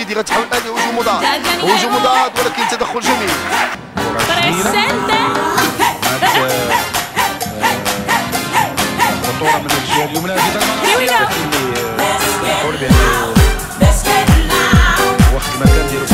سيدي غتحاول الان هجوم مضاد، هجوم مضاد ولكن تدخل جميل. خطوره من الجهه اليمنى ايضا نقول بانه وقت ما كان ديالو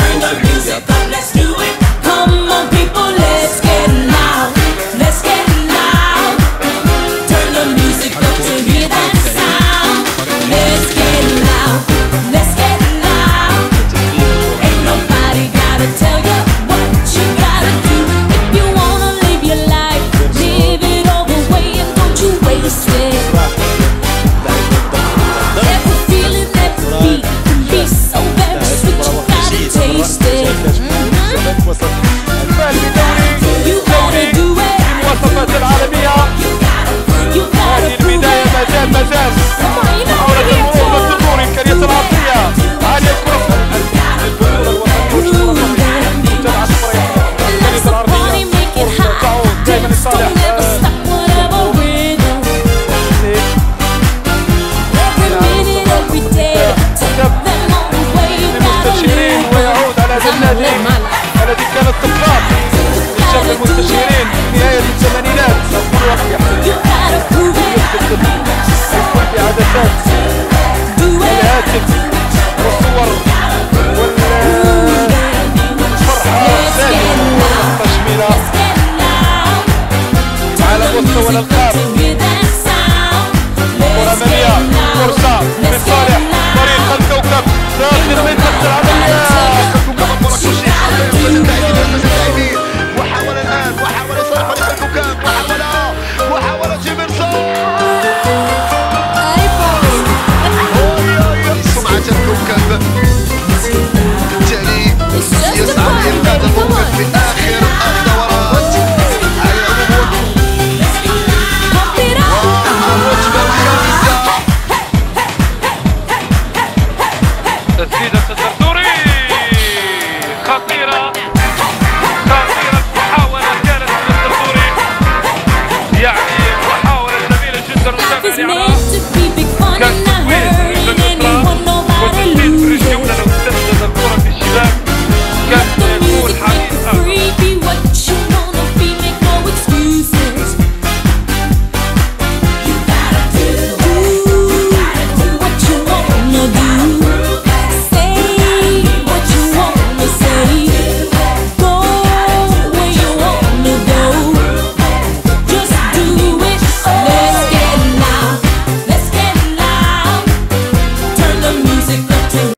الذي كانت تقام لشغل المستشيرين في نهاية الثمانينات كل وقت يحتل بعدسات الهاتف والصور والفرحة الثانية والتشميلة على مستوى